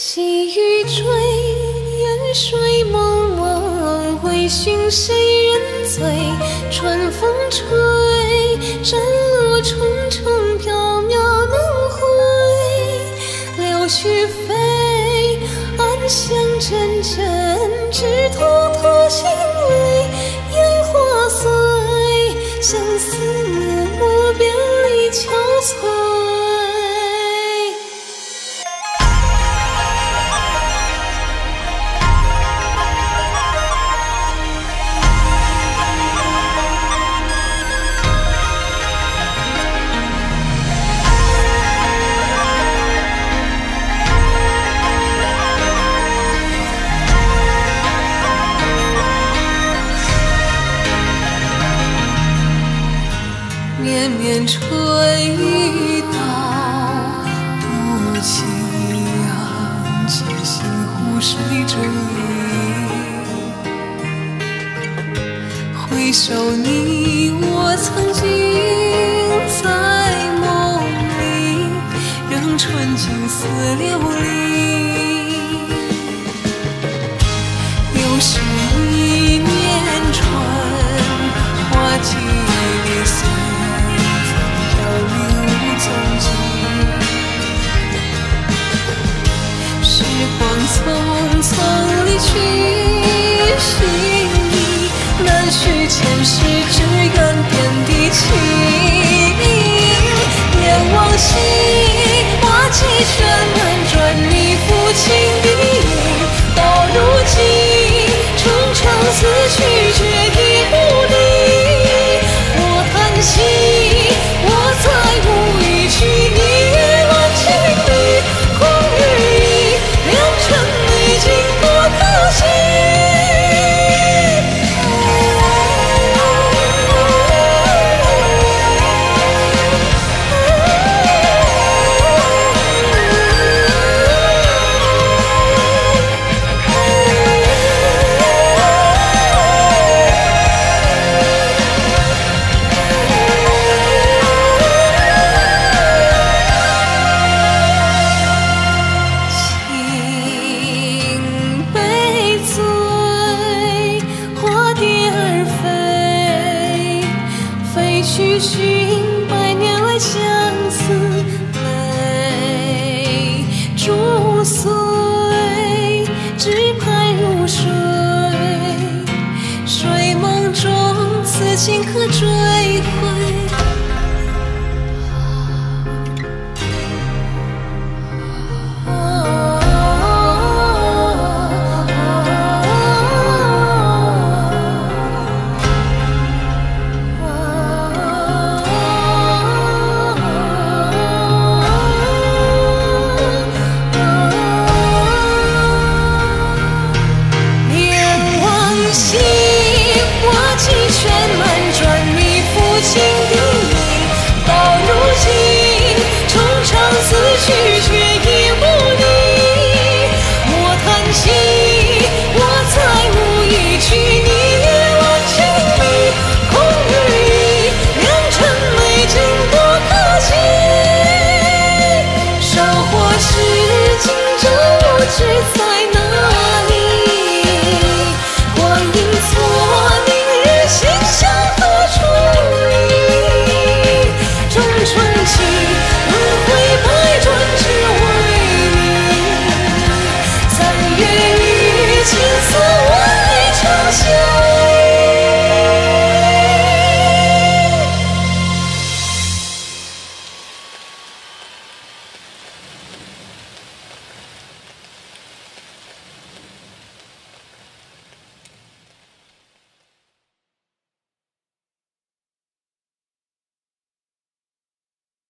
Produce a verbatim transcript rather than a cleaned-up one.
细雨追，烟水蒙蒙，微醺谁人醉？春风吹，沾落重重缥缈能回。柳絮飞，暗香阵阵，枝头吐心泪。烟花碎，相思暮暮，别离憔悴。 绵绵吹到不期阳，且行湖水追。回首你我曾经在梦里，让纯净似琉璃。又是一年春，花季离随。 时光匆匆离去，心意难续前世，只愿点滴情。念往昔，花季绚烂，转你抚琴低吟。到如今，衷肠思绪，却已无力。我叹息，我再无一句，你也乱情里，空余意，良辰美景多可惜。 去寻百年来相思泪，逐碎，只盼入水。睡梦中此情可追回？